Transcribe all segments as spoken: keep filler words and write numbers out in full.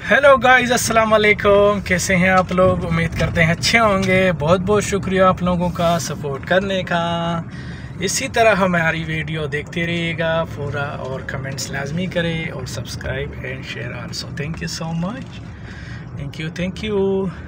Hello guys, अस्सलाम वालेकुम। कैसे हैं आप लोग? उम्मीद करते हैं अच्छे होंगे। बहुत बहुत शुक्रिया आप लोगों का सपोर्ट करने का। इसी तरह हमारी वीडियो देखते रहिएगा पूरा, और कमेंट्स लाजमी करें और subscribe and share also. Thank you so much. Thank you thank you.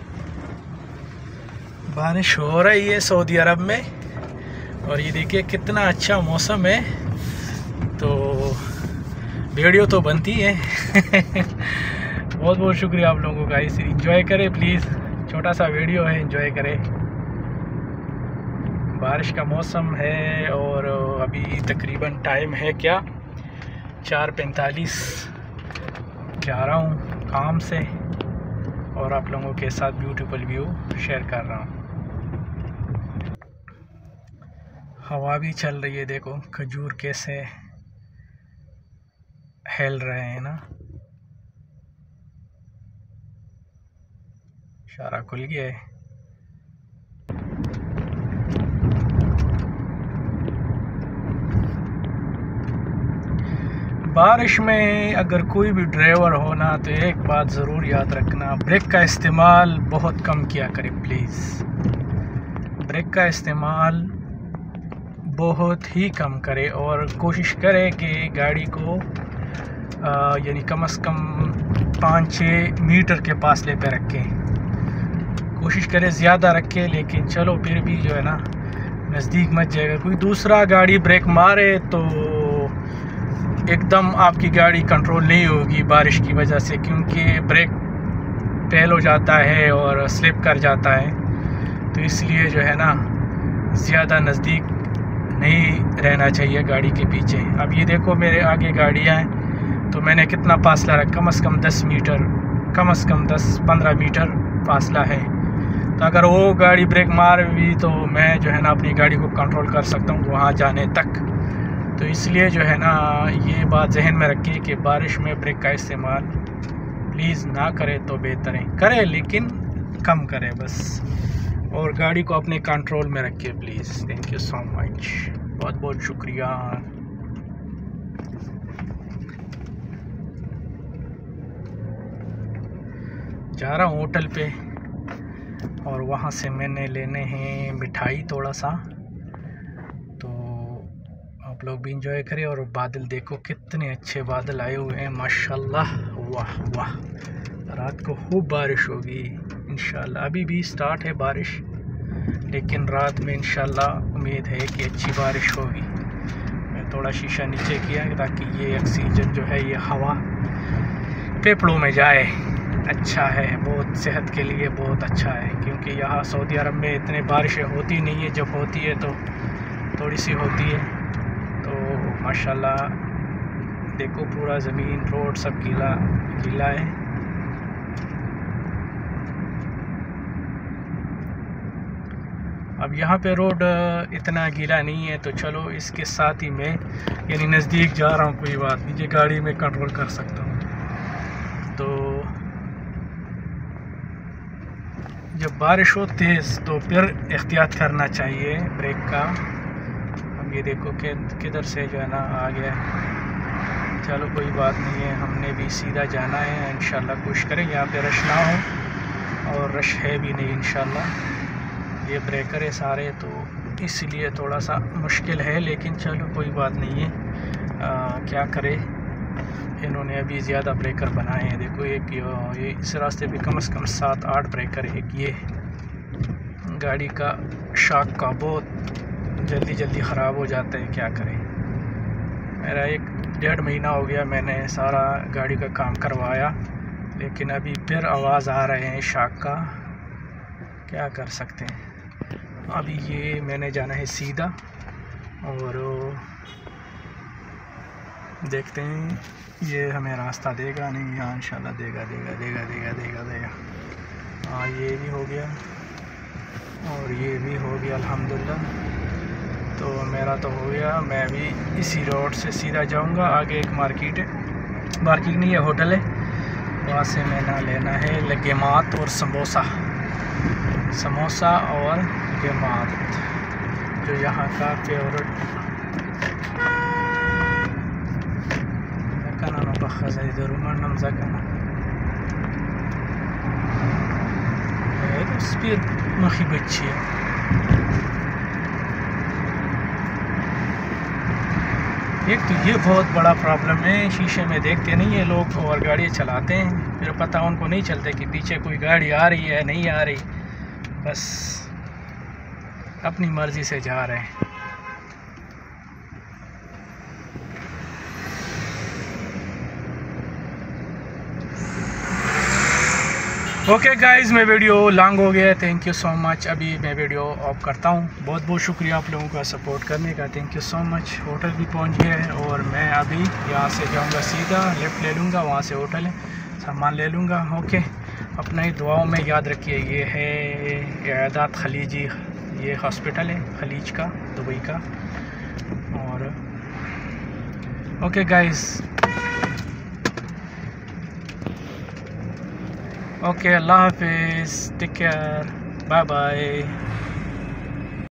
बारिश हो रही है सऊदी अरब में, और ये देखिए कितना अच्छा मौसम है, तो वीडियो तो बनती है। बहुत बहुत शुक्रिया आप लोगों का। इसे इंजॉय करें प्लीज़, छोटा सा वीडियो है, इंजॉय करें। बारिश का मौसम है और अभी तकरीबन टाइम है क्या चार पैंतालीस। जा रहा हूँ काम से और आप लोगों के साथ ब्यूटीफुल व्यू शेयर कर रहा हूँ। हवा भी चल रही है, देखो खजूर कैसे हिल रहे हैं ना। सारा खुल गया है। बारिश में अगर कोई भी ड्राइवर हो ना, तो एक बात ज़रूर याद रखना, ब्रेक का इस्तेमाल बहुत कम किया करें प्लीज़। ब्रेक का इस्तेमाल बहुत ही कम करें और कोशिश करें कि गाड़ी को यानी कम से कम पाँच छः मीटर के फासले पे रखें। कोशिश करें ज़्यादा रखें, लेकिन चलो फिर भी जो है ना नज़दीक मत जाएगा। कोई दूसरा गाड़ी ब्रेक मारे तो एकदम आपकी गाड़ी कंट्रोल नहीं होगी बारिश की वजह से, क्योंकि ब्रेक फेल हो जाता है और स्लिप कर जाता है। तो इसलिए जो है ना ज़्यादा नज़दीक नहीं रहना चाहिए गाड़ी के पीछे। अब ये देखो मेरे आगे गाड़ियाँ हैं, तो मैंने कितना फासला रखा, कम से कम दस मीटर, कम से कम दस पंद्रह मीटर फासला है। तो अगर वो गाड़ी ब्रेक मार भी तो मैं जो है ना अपनी गाड़ी को कंट्रोल कर सकता हूँ वहाँ जाने तक। तो इसलिए जो है ना ये बात जहन में रखिए कि बारिश में ब्रेक का इस्तेमाल प्लीज़ ना करें तो बेहतर है। करें लेकिन कम करें बस, और गाड़ी को अपने कंट्रोल में रखिए please. Thank you so much, बहुत बहुत शुक्रिया। जा रहा हूँ होटल पे, और वहाँ से मैंने लेने हैं मिठाई थोड़ा सा। तो आप लोग भी इंजॉय करें। और बादल देखो कितने अच्छे बादल आए हुए हैं, माशाल्लाह, वाह वाह। रात को खूब बारिश होगी इंशाल्लाह। अभी भी स्टार्ट है बारिश, लेकिन रात में इंशाल्लाह उम्मीद है कि अच्छी बारिश होगी। मैं थोड़ा शीशा नीचे किया ताकि ये ऑक्सीजन जो है, ये हवा फेफड़ों में जाए। अच्छा है, बहुत सेहत के लिए बहुत अच्छा है, क्योंकि यहाँ सऊदी अरब में इतने बारिशें होती नहीं है, जब होती है तो थोड़ी सी होती है। तो माशाल्लाह देखो पूरा ज़मीन रोड सब गीला गीला है। अब यहाँ पे रोड इतना गीला नहीं है, तो चलो इसके साथ ही मैं यानी नज़दीक जा रहा हूँ, कोई बात नहीं, ये गाड़ी में कंट्रोल कर सकता हूँ। तो जब बारिश हो तेज़ तो फिर एहतियात करना चाहिए ब्रेक का। अब ये देखो कि किधर से जो है ना आ गया। चलो कोई बात नहीं है, हमने भी सीधा जाना है इंशाल्लाह। कोशिश करें यहाँ पे रश ना हो, और रश है भी नहीं इंशाल्लाह। ये ब्रेकर है सारे, तो इसलिए थोड़ा सा मुश्किल है, लेकिन चलो कोई बात नहीं है। आ, क्या करें, इन्होंने अभी ज़्यादा ब्रेकर बनाए हैं। देखो एक ये इस रास्ते पे कम से कम सात आठ ब्रेकर है। ये गाड़ी का शॉक का बहुत जल्दी जल्दी ख़राब हो जाता है, क्या करें। मेरा एक डेढ़ महीना हो गया मैंने सारा गाड़ी का काम करवाया, लेकिन अभी फिर आवाज़ आ रहे हैं शॉक का, क्या कर सकते हैं। अभी ये मैंने जाना है सीधा, और देखते हैं ये हमें रास्ता देगा नहीं। हाँ इंशाल्लाह देगा देगा देगा देगा देगा देगा। हाँ ये भी हो गया और ये भी हो गया अल्हम्दुलिल्लाह। तो मेरा तो हो गया, मैं भी इसी रोड से सीधा जाऊंगा। आगे एक मार्केट है, मार्केट नहीं है होटल है, वहाँ से मैंने लेना है लगेमात और समोसा, समोसा और गेमात, जो यहाँ का favourite Kana no bahaza idaru manam zakana है तो स्पीड मखी बच्ची है। एक तो ये बहुत बड़ा प्रॉब्लम है, शीशे में देखते नहीं है लोग और गाड़ी चलाते हैं, फिर पता उनको नहीं चलता कि पीछे कोई गाड़ी आ रही है नहीं आ रही, बस अपनी मर्ज़ी से जा रहे हैं। ओके गाइस, मैं वीडियो लॉन्ग हो गया, थैंक यू सो मच। अभी मैं वीडियो ऑफ करता हूँ। बहुत बहुत शुक्रिया आप लोगों का सपोर्ट करने का, thank you so much. Hotel भी पहुँच गया है और मैं अभी यहाँ से जाऊँगा सीधा, लेफ़्ट ले लूँगा, वहाँ से होटल है, सामान ले लूँगा। ओके, अपना ही दुआओं में याद रखिए। ये है इयादात खलीजी, ये हॉस्पिटल है खलीज का, दुबई का। और ओके गाइस, ओके, अल्लाह हाफिज़, टेक केयर, बाय बाय।